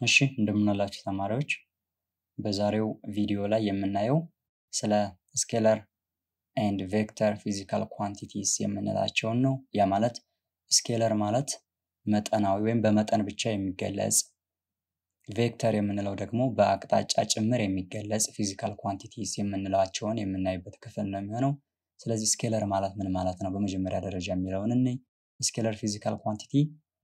እሺ እንደምናላችሁ ተማሪዎች በዛሬው ቪዲዮ ላይ የምናየው ስለ ስኬለር ኤንድ ቬክተር ፊዚካል ኳንቲቲስ የምንላቸውን ነው። ያ ማለት ስኬለር ማለት መጠናዊ ወይም በመጠን ብቻ የሚገለጽ፣ ቬክተር የምንለው ደግሞ በአቅጣጫ ጭምር የሚገለጽ ፊዚካል ኳንቲቲስ የምንላቸውን የምናይበት ክፍል ነው የሚሆነው። ስለዚህ ስኬለር ማለት ምን ማለት ነው በመጀመሪያ ደረጃ የሚለውን እንይ። ስኬለር ፊዚካል ኳንቲቲ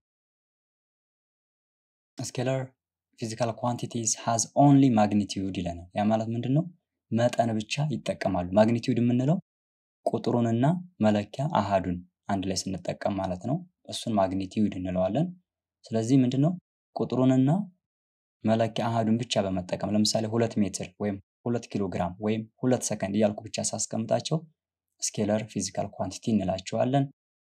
ስኬለር ፊዚካል ኳንቲቲስ ሃዝ ኦንሊ ማግኒቲዩድ ይለናል። ያ ማለት ምንድነው? መጠን ብቻ ይጠቀማሉ። ማግኒቲዩድ የምንለው ቁጥሩንና መለኪያ አሃዱን አንድ ላይ ስንጠቀም ማለት ነው። እሱን ማግኒቲዩድ እንለዋለን። ስለዚህ ምንድነው? ቁጥሩንና መለኪያ አሃዱን ብቻ በመጠቀም ለምሳሌ 2 ሜትር ወይም 2 ኪሎ ግራም ወይም 2 ሰከንድ እያልኩ ብቻ ሳስቀምጣቸው ስኬለር ፊዚካል ኳንቲቲ እንላቸዋለን።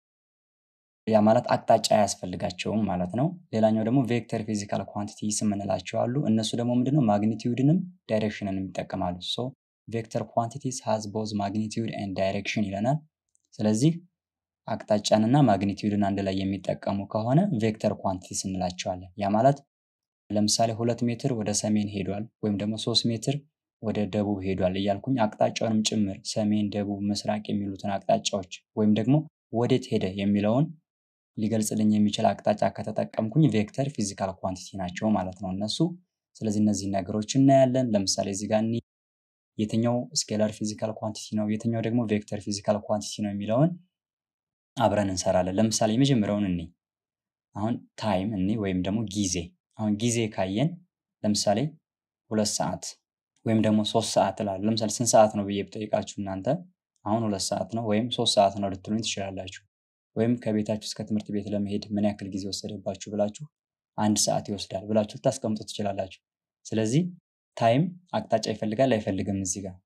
ያ ማለት አቅጣጫ አያስፈልጋቸውም ማለት ነው። ሌላኛው ደግሞ ቬክተር ፊዚካል ኳንቲቲስ የምንላቸው አሉ። እነሱ ደግሞ ምንድነው? ማግኒቲዩድንም ዳይሬክሽንንም ይጠቀማሉ። ሶ ቬክተር ኳንቲቲስ ሃዝ ቦዝ ማግኒቲዩድ ኤንድ ዳይሬክሽን ይለናል። ስለዚህ አቅጣጫንና ማግኒቲዩድን አንድ ላይ የሚጠቀሙ ከሆነ ቬክተር ኳንቲቲስ እንላቸዋለን። ያ ማለት ለምሳሌ 2 ሜትር ወደ ሰሜን ሄዷል ወይም ደግሞ 3 ሜትር ወደ ደቡብ ሄዷል እያልኩኝ አቅጣጫውንም ጭምር ሰሜን፣ ደቡብ፣ ምስራቅ የሚሉትን አቅጣጫዎች ወይም ደግሞ ወዴት ሄደ የሚለውን ሊገልጽልኝ የሚችል አቅጣጫ ከተጠቀምኩኝ ቬክተር ፊዚካል ኳንቲቲ ናቸው ማለት ነው እነሱ። ስለዚህ እነዚህ ነገሮች እናያለን። ለምሳሌ እዚህ ጋር የትኛው ስኬለር ፊዚካል ኳንቲቲ ነው የትኛው ደግሞ ቬክተር ፊዚካል ኳንቲቲ ነው የሚለውን አብረን እንሰራለን። ለምሳሌ የመጀመሪያውን እንይ። አሁን ታይም እንይ ወይም ደግሞ ጊዜ። አሁን ጊዜ ካየን ለምሳሌ 2 ሰዓት ወይም ደግሞ 3 ሰዓት እላለሁ። ለምሳሌ ስንት ሰዓት ነው ብዬ ብጠይቃችሁ እናንተ አሁን 2 ሰዓት ነው ወይም 3 ሰዓት ነው ልትሉኝ ትችላላችሁ። ወይም ከቤታችሁ እስከ ትምህርት ቤት ለመሄድ ምን ያክል ጊዜ ወሰደባችሁ ብላችሁ 1 ሰዓት ይወስዳል ብላችሁ ታስቀምጡ ትችላላችሁ። ስለዚህ ታይም አቅጣጫ ይፈልጋል አይፈልግም እዚህ ጋር።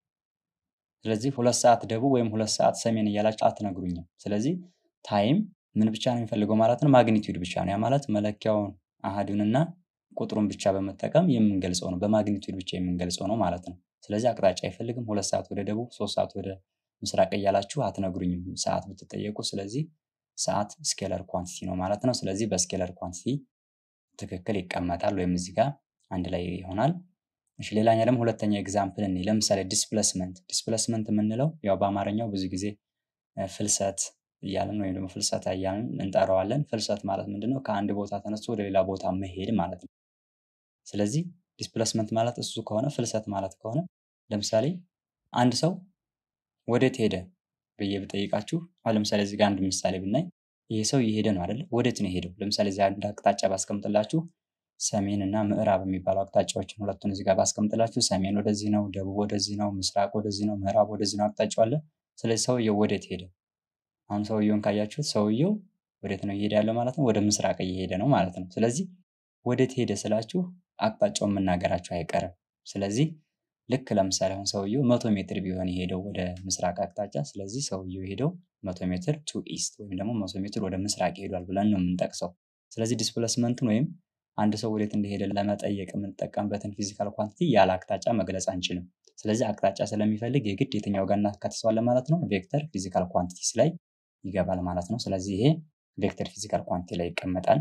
ስለዚህ 2 ሰዓት ደቡብ ወይም 2 ሰዓት ሰሜን እያላችሁ አትነግሩኝም። ስለዚህ ታይም ምን ብቻ ነው የሚፈልገው ማለት ነው? ማግኒቲዩድ ብቻ ነው። ያ ማለት መለኪያውን አሃዱንና ቁጥሩን ብቻ በመጠቀም የምንገልጸው ነው፣ በማግኒቲዩድ ብቻ የምንገልጸው ነው ማለት ነው። ስለዚህ አቅጣጫ አይፈልግም። 2 ሰዓት ወደ ደቡብ 3 ሰዓት ወደ ምስራቅ እያላችሁ አትነግሩኝም ሰዓት ብትጠየቁ። ስለዚህ ሰዓት ስኬለር ኳንቲቲ ነው ማለት ነው። ስለዚህ በስኬለር ኳንቲቲ ትክክል ይቀመጣል ወይም እዚህ ጋር አንድ ላይ ይሆናል። እሺ ሌላኛ ደግሞ ሁለተኛ ኤግዛምፕል እንይ። ለምሳሌ ዲስፕሌስመንት የምንለው ያው በአማርኛው ብዙ ጊዜ ፍልሰት እያልን ወይም ደግሞ ፍልሰታ እያልን እንጠራዋለን። ፍልሰት ማለት ምንድነው? ከአንድ ቦታ ተነስቶ ወደ ሌላ ቦታ መሄድ ማለት ነው። ስለዚህ ዲስፕሌስመንት ማለት እሱ ከሆነ ፍልሰት ማለት ከሆነ ለምሳሌ አንድ ሰው ወዴት ሄደ ብዬ ብጠይቃችሁ አሁን ለምሳሌ እዚህ ጋር አንድ ምሳሌ ብናይ ይሄ ሰው እየሄደ ነው አይደል? ወዴት ነው የሄደው? ለምሳሌ እዚህ አንድ አቅጣጫ ባስቀምጥላችሁ ሰሜን እና ምዕራብ የሚባሉ አቅጣጫዎችን ሁለቱን እዚህ ጋር ባስቀምጥላችሁ ሰሜን ወደዚህ ነው፣ ደቡብ ወደዚህ ነው፣ ምስራቅ ወደዚህ ነው፣ ምዕራብ ወደዚህ ነው አቅጣጫው አለ። ስለዚህ ሰውየው ወዴት ሄደ? አሁን ሰውየውን ካያችሁት ሰውየው ወዴት ነው እየሄደ ያለው ማለት ነው? ወደ ምስራቅ እየሄደ ነው ማለት ነው። ስለዚህ ወዴት ሄደ ስላችሁ አቅጣጫውን መናገራችሁ አይቀርም። ስለዚህ ልክ ለምሳሌ አሁን ሰውየው 100 ሜትር ቢሆን የሄደው ወደ ምስራቅ አቅጣጫ፣ ስለዚህ ሰውየው የሄደው 100 ሜትር ቱ ኢስት ወይም ደግሞ 100 ሜትር ወደ ምስራቅ ሄዷል ብለን ነው የምንጠቅሰው። ስለዚህ ዲስፕሌስመንትን ወይም አንድ ሰው ወዴት እንደሄደ ለመጠየቅ የምንጠቀምበትን ፊዚካል ኳንቲቲ ያለ አቅጣጫ መግለጽ አንችልም። ስለዚህ አቅጣጫ ስለሚፈልግ የግድ የትኛው ጋር እናካትተዋለን ማለት ነው? ቬክተር ፊዚካል ኳንቲቲስ ላይ ይገባል ማለት ነው። ስለዚህ ይሄ ቬክተር ፊዚካል ኳንቲቲ ላይ ይቀመጣል።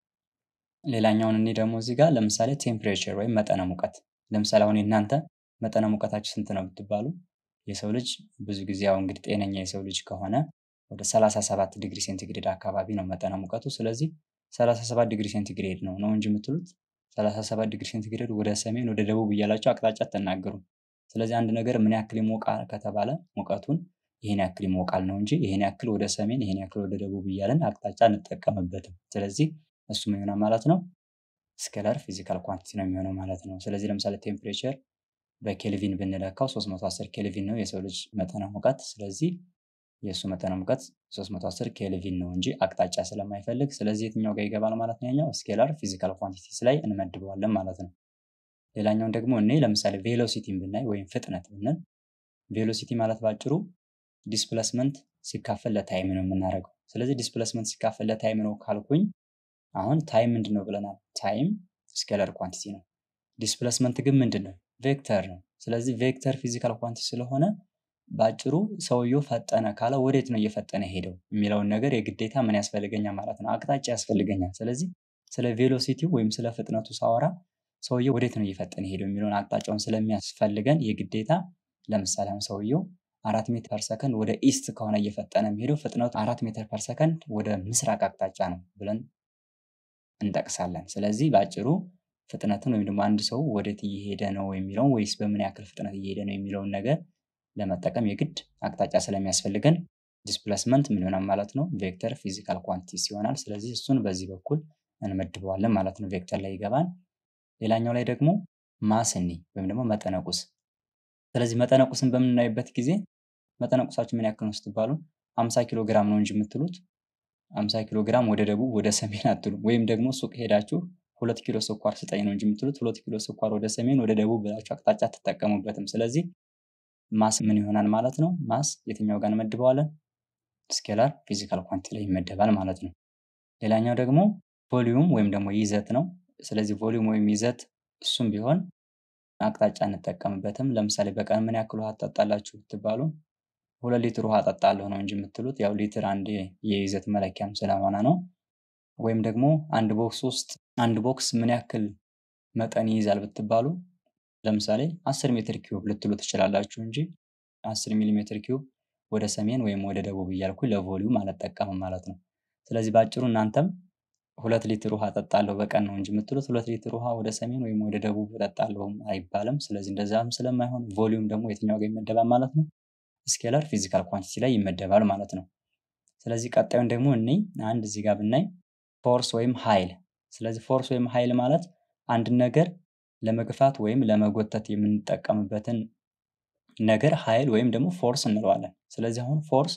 ሌላኛውን እኔ ደግሞ እዚህ ጋር ለምሳሌ ቴምፕሬቸር ወይም መጠነ ሙቀት። ለምሳሌ አሁን እናንተ መጠነ ሙቀታችሁ ስንት ነው ብትባሉ የሰው ልጅ ብዙ ጊዜ ያው እንግዲህ ጤነኛ የሰው ልጅ ከሆነ ወደ 37 ዲግሪ ሴንቲግሬድ አካባቢ ነው መጠነ ሙቀቱ። ስለዚህ 37 ዲግሪ ሴንቲግሬድ ነው እንጂ የምትሉት 37 ዲግሪ ሴንቲግሬድ ወደ ሰሜን ወደ ደቡብ እያላችሁ አቅጣጫ አትናገሩም። ስለዚህ አንድ ነገር ምን ያክል ይሞቃል ከተባለ ሙቀቱን ይሄን ያክል ይሞቃል ነው እንጂ ይሄን ያክል ወደ ሰሜን ይሄን ያክል ወደ ደቡብ እያልን አቅጣጫ እንጠቀምበትም። ስለዚህ እሱ ምን ይሆናል ማለት ነው? ስኬለር ፊዚካል ኳንቲቲ ነው የሚሆነው ማለት ነው። ስለዚህ ለምሳሌ ቴምፕሬቸር በኬልቪን ብንለካው 310 ኬልቪን ነው የሰው ልጅ መጠነ ሙቀት። ስለዚህ የእሱ መጠነ ሙቀት 310 ኬልቪን ነው እንጂ አቅጣጫ ስለማይፈልግ ስለዚህ የትኛው ጋር ይገባል ማለት ነው? ያኛው ስኬለር ፊዚካል ኳንቲቲስ ላይ እንመድበዋለን ማለት ነው። ሌላኛውን ደግሞ እኔ ለምሳሌ ቬሎሲቲን ብናይ ወይም ፍጥነት ብንል ቬሎሲቲ ማለት ባጭሩ ዲስፕሌስመንት ሲካፈል ለታይም ነው የምናደርገው። ስለዚህ ዲስፕሌስመንት ሲካፈል ለታይም ነው ካልኩኝ አሁን ታይም ምንድነው ብለናል? ታይም ስኬለር ኳንቲቲ ነው። ዲስፕሌስመንት ግን ምንድነው? ቬክተር ነው። ስለዚህ ቬክተር ፊዚካል ኳንቲቲ ስለሆነ ባጭሩ ሰውየው ፈጠነ ካለ ወዴት ነው እየፈጠነ ሄደው የሚለውን ነገር የግዴታ ምን ያስፈልገኛል ማለት ነው? አቅጣጫ ያስፈልገኛል። ስለዚህ ስለ ቬሎሲቲው ወይም ስለ ፍጥነቱ ሳወራ ሰውየው ወዴት ነው እየፈጠነ ሄደው የሚለውን አቅጣጫውን ስለሚያስፈልገን የግዴታ ለምሳሌ አሁን ሰውየው 4 ሜትር ፐር ሰከንድ ወደ ኢስት ከሆነ እየፈጠነ የሚሄደው ፍጥነቱ 4 ሜትር ፐር ሰከንድ ወደ ምስራቅ አቅጣጫ ነው ብለን እንጠቅሳለን። ስለዚህ በአጭሩ ፍጥነትን ወይም ደግሞ አንድ ሰው ወዴት እየሄደ ነው የሚለውን ወይስ በምን ያክል ፍጥነት እየሄደ ነው የሚለውን ነገር ለመጠቀም የግድ አቅጣጫ ስለሚያስፈልገን ዲስፕሌስመንት ምን ይሆናል ማለት ነው? ቬክተር ፊዚካል ኳንቲቲስ ይሆናል። ስለዚህ እሱን በዚህ በኩል እንመድበዋለን ማለት ነው። ቬክተር ላይ ይገባል። ሌላኛው ላይ ደግሞ ማስኒ ወይም ደግሞ መጠነቁስ። ስለዚህ መጠነቁስን በምናይበት ጊዜ መጠነቁሳችሁ ምን ያክል ነው ስትባሉ 50 ኪሎ ግራም ነው እንጂ የምትሉት 50 ኪሎ ግራም ወደ ደቡብ ወደ ሰሜን አትሉም። ወይም ደግሞ ሱቅ ሄዳችሁ 2 ኪሎ ስኳር ስጠኝ ነው እንጂ የምትሉት 2 ኪሎ ስኳር ወደ ሰሜን ወደ ደቡብ ብላችሁ አቅጣጫ አትጠቀሙበትም። ስለዚህ ማስ ምን ይሆናል ማለት ነው? ማስ የትኛው ጋር እንመድበዋለን? ስኬላር ፊዚካል ኳንቲቲ ላይ ይመደባል ማለት ነው። ሌላኛው ደግሞ ቮሊዩም ወይም ደግሞ ይዘት ነው። ስለዚህ ቮሊዩም ወይም ይዘት እሱም ቢሆን አቅጣጫ እንጠቀምበትም። ለምሳሌ በቀን ምን ያክል ውሃ ትጠጣላችሁ ብትባሉ 2 ሊትር ውሃ እጠጣለሁ ነው እንጂ የምትሉት ያው ሊትር አንድ የይዘት መለኪያም ስለሆነ ነው። ወይም ደግሞ አንድ ቦክስ ምን ያክል መጠን ይይዛል ብትባሉ ለምሳሌ 10 ሜትር ኪዩብ ልትሉ ትችላላችሁ እንጂ 10 ሚሊ ሜትር ኪዩብ ወደ ሰሜን ወይም ወደ ደቡብ እያልኩ ለቮሊዩም አልጠቀምም ማለት ነው። ስለዚህ ባጭሩ እናንተም 2 ሊትር ውሃ እጠጣለሁ በቀን ነው እንጂ የምትሉት 2 ሊትር ውሃ ወደ ሰሜን ወይም ወደ ደቡብ እጠጣለሁ አይባልም። ስለዚህ እንደዛም ስለማይሆን ቮሊዩም ደግሞ የትኛው ጋር ይመደባል ማለት ነው? ስኬላር ፊዚካል ኳንቲቲ ላይ ይመደባል ማለት ነው። ስለዚህ ቀጣዩን ደግሞ አንድ እዚህ ጋር ብናይ ፎርስ ወይም ኃይል። ስለዚህ ፎርስ ወይም ኃይል ማለት አንድ ነገር ለመግፋት ወይም ለመጎተት የምንጠቀምበትን ነገር ኃይል ወይም ደግሞ ፎርስ እንለዋለን። ስለዚህ አሁን ፎርስ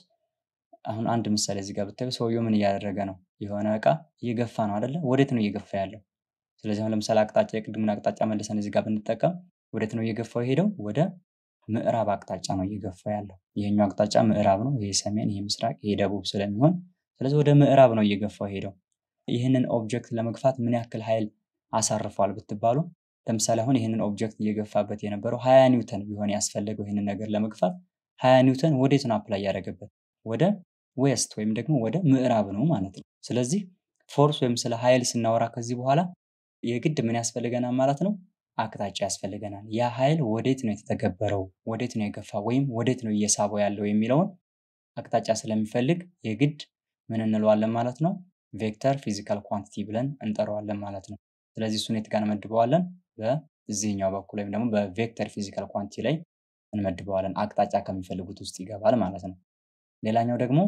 አንድ ምሳሌ እዚህ ጋር ብታዩ ሰውየው ምን እያደረገ ነው? የሆነ እቃ እየገፋ ነው አይደለ? ወዴት ነው እየገፋ ያለው? ስለዚህ አሁን ለምሳሌ አቅጣጫ የቅድሙን አቅጣጫ መልሰን እዚህ ጋር ብንጠቀም ወዴት ነው እየገፋው ሄደው? ወደ ምዕራብ አቅጣጫ ነው እየገፋ ያለው። ይሄኛው አቅጣጫ ምዕራብ ነው፣ ይሄ ሰሜን፣ ይሄ ምስራቅ፣ ይሄ ደቡብ ስለሚሆን ስለዚህ ወደ ምዕራብ ነው እየገፋው ሄደው። ይህንን ኦብጀክት ለመግፋት ምን ያክል ኃይል አሳርፏል ብትባሉ ለምሳሌ አሁን ይህንን ኦብጀክት እየገፋበት የነበረው 20 ኒውተን ቢሆን ያስፈልገው ይህንን ነገር ለመግፋት 20 ኒውተን ወዴት ነው አፕላይ ያደረገበት? ወደ ዌስት ወይም ደግሞ ወደ ምዕራብ ነው ማለት ነው። ስለዚህ ፎርስ ወይም ስለ ኃይል ስናወራ ከዚህ በኋላ የግድ ምን ያስፈልገናል ማለት ነው? አቅጣጫ ያስፈልገናል። ያ ኃይል ወዴት ነው የተተገበረው? ወዴት ነው የገፋው? ወይም ወዴት ነው እየሳበው ያለው የሚለውን አቅጣጫ ስለሚፈልግ የግድ ምን እንለዋለን ማለት ነው? ቬክተር ፊዚካል ኳንቲቲ ብለን እንጠራዋለን ማለት ነው። ስለዚህ እሱን የት ጋር እንመድበዋለን? በዚህኛው በኩል ወይም ደግሞ በቬክተር ፊዚካል ኳንቲቲ ላይ እንመድበዋለን። አቅጣጫ ከሚፈልጉት ውስጥ ይገባል ማለት ነው። ሌላኛው ደግሞ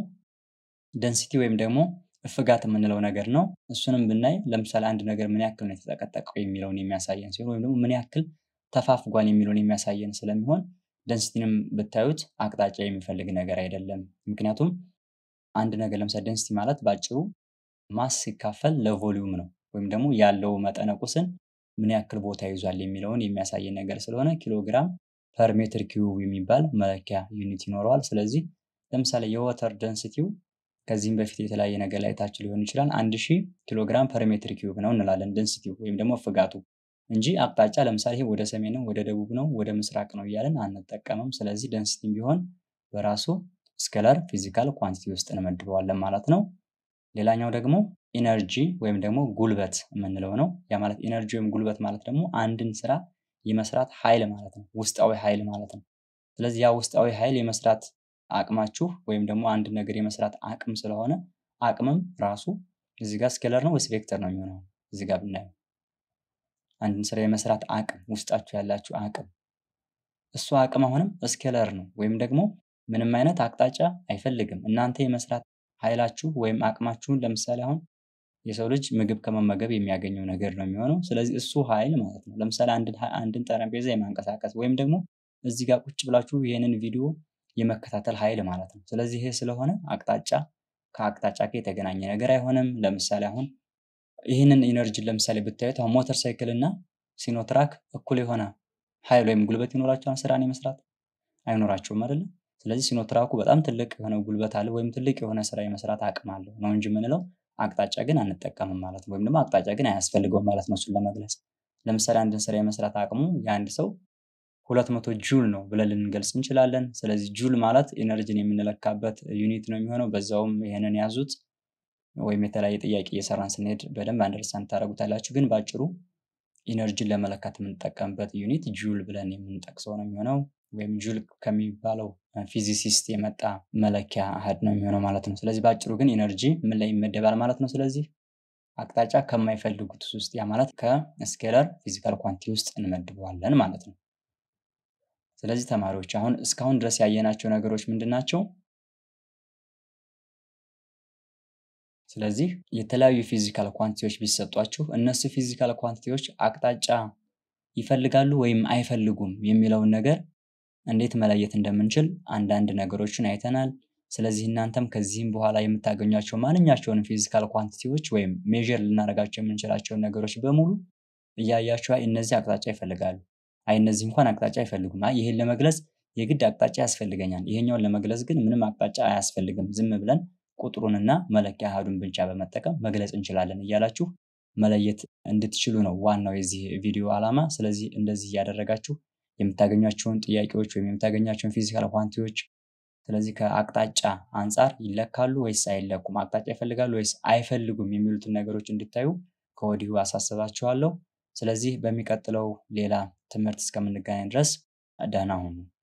ደንሲቲ ወይም ደግሞ እፍጋት የምንለው ነገር ነው። እሱንም ብናይ ለምሳሌ አንድ ነገር ምን ያክል ነው የተጠቀጠቀው የሚለውን የሚያሳየን ሲሆን ወይም ደግሞ ምን ያክል ተፋፍጓል የሚለውን የሚያሳየን ስለሚሆን ደንሲቲንም ብታዩት አቅጣጫ የሚፈልግ ነገር አይደለም። ምክንያቱም አንድ ነገር ለምሳሌ ደንሲቲ ማለት ባጭሩ ማስ ሲካፈል ለቮሊዩም ነው ወይም ደግሞ ያለው መጠነ ቁስን ምን ያክል ቦታ ይዟል የሚለውን የሚያሳየን ነገር ስለሆነ ኪሎግራም ፐር ሜትር ኪዩብ የሚባል መለኪያ ዩኒት ይኖረዋል። ስለዚህ ለምሳሌ የወተር ደንሲቲው ከዚህም በፊት የተለያየ ነገር ላይ ታች ሊሆን ይችላል 1000 ኪሎግራም ፐር ሜትር ኪዩብ ነው እንላለን ደንሲቲው ወይም ደግሞ እፍጋቱ እንጂ አቅጣጫ ለምሳሌ ይሄ ወደ ሰሜን ነው፣ ወደ ደቡብ ነው፣ ወደ ምስራቅ ነው እያለን አንጠቀምም። ስለዚህ ደንሲቲም ቢሆን በራሱ ስኬላር ፊዚካል ኳንቲቲ ውስጥ እንመድበዋለን ማለት ነው። ሌላኛው ደግሞ ኢነርጂ ወይም ደግሞ ጉልበት የምንለው ነው። ያ ማለት ኢነርጂ ወይም ጉልበት ማለት ደግሞ አንድን ስራ የመስራት ኃይል ማለት ነው፣ ውስጣዊ ኃይል ማለት ነው። ስለዚህ ያ ውስጣዊ ኃይል የመስራት አቅማችሁ ወይም ደግሞ አንድ ነገር የመስራት አቅም ስለሆነ አቅምም ራሱ እዚህ ጋር ስኬለር ነው ወይስ ቬክተር ነው የሚሆነው? እዚህ ጋር ብናየው አንድን ስራ የመስራት አቅም ውስጣችሁ ያላችሁ አቅም እሱ አቅም አሁንም ስኬለር ነው ወይም ደግሞ ምንም አይነት አቅጣጫ አይፈልግም። እናንተ የመስራት ኃይላችሁ ወይም አቅማችሁን ለምሳሌ አሁን የሰው ልጅ ምግብ ከመመገብ የሚያገኘው ነገር ነው የሚሆነው። ስለዚህ እሱ ኃይል ማለት ነው። ለምሳሌ አንድን ጠረጴዛ የማንቀሳቀስ ወይም ደግሞ እዚህ ጋር ቁጭ ብላችሁ ይሄንን ቪዲዮ የመከታተል ኃይል ማለት ነው። ስለዚህ ይሄ ስለሆነ አቅጣጫ ከአቅጣጫ ጋር የተገናኘ ነገር አይሆንም። ለምሳሌ አሁን ይህንን ኢነርጂን ለምሳሌ ብታዩት አሁን ሞተር ሳይክል እና ሲኖትራክ እኩል የሆነ ኃይል ወይም ጉልበት ይኖራቸዋል ስራን የመስራት አይኖራቸውም አይደል? ስለዚህ ሲኖትራኩ በጣም ትልቅ የሆነ ጉልበት አለ ወይም ትልቅ የሆነ ስራ የመስራት አቅም አለው ነው እንጂ የምንለው አቅጣጫ ግን አንጠቀምም ማለት ነው። ወይም ደግሞ አቅጣጫ ግን አያስፈልገውም ማለት ነው እሱን ለመግለጽ። ለምሳሌ አንድን ስራ የመስራት አቅሙ የአንድ ሰው 200 ጁል ነው ብለን ልንገልጽ እንችላለን። ስለዚህ ጁል ማለት ኢነርጂን የምንለካበት ዩኒት ነው የሚሆነው። በዛውም ይሄንን ያዙት። ወይም የተለያየ ጥያቄ እየሰራን ስንሄድ በደንብ አንደርስታንድ ታደርጉታላችሁ። ግን ባጭሩ ኢነርጂን ለመለካት የምንጠቀምበት ዩኒት ጁል ብለን የምንጠቅሰው ነው የሚሆነው። ወይም ጁል ከሚባለው ፊዚሲስት የመጣ መለኪያ አሃድ ነው የሚሆነው ማለት ነው። ስለዚህ ባጭሩ ግን ኢነርጂ ምን ላይ ይመደባል ማለት ነው? ስለዚህ አቅጣጫ ከማይፈልጉት ውስጥ ያ ማለት ከስኬለር ፊዚካል ኳንቲ ውስጥ እንመድበዋለን ማለት ነው። ስለዚህ ተማሪዎች አሁን እስካሁን ድረስ ያየናቸው ነገሮች ምንድናቸው? ስለዚህ የተለያዩ ፊዚካል ኳንቲቲዎች ቢሰጧችሁ እነሱ ፊዚካል ኳንቲቲዎች አቅጣጫ ይፈልጋሉ ወይም አይፈልጉም የሚለውን ነገር እንዴት መለየት እንደምንችል አንዳንድ ነገሮችን አይተናል። ስለዚህ እናንተም ከዚህም በኋላ የምታገኟቸው ማንኛቸውንም ፊዚካል ኳንቲቲዎች ወይም ሜዠር ልናደርጋቸው የምንችላቸውን ነገሮች በሙሉ እያያችሁ እነዚህ አቅጣጫ ይፈልጋሉ፣ እነዚህ እንኳን አቅጣጫ አይፈልጉም፣ ይሄን ለመግለጽ የግድ አቅጣጫ ያስፈልገኛል፣ ይሄኛውን ለመግለጽ ግን ምንም አቅጣጫ አያስፈልግም፣ ዝም ብለን ቁጥሩንና መለኪያ አሃዱን ብቻ በመጠቀም መግለጽ እንችላለን እያላችሁ መለየት እንድትችሉ ነው ዋናው የዚህ ቪዲዮ ዓላማ። ስለዚህ እንደዚህ እያደረጋችሁ የምታገኟቸውን ጥያቄዎች ወይም የምታገኟቸውን ፊዚካል ኳንቲቲዎች ስለዚህ ከአቅጣጫ አንፃር ይለካሉ ወይስ አይለኩም፣ አቅጣጫ ይፈልጋሉ ወይስ አይፈልጉም የሚሉትን ነገሮች እንድታዩ ከወዲሁ አሳስባችኋለሁ። ስለዚህ በሚቀጥለው ሌላ ትምህርት እስከምንገናኝ ድረስ ደህና ሁኑ።